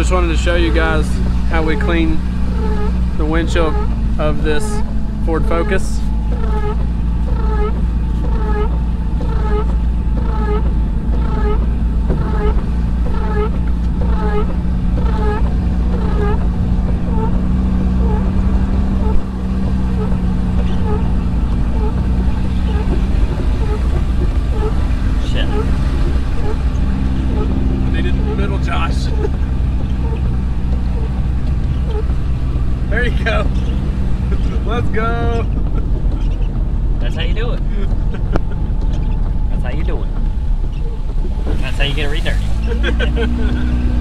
just wanted to show you guys how we clean the windshield of this Ford Focus. Shit. They did the middle, Josh. There you go. Let's go. That's how you do it. That's how you do it. That's how you get it re-dirty.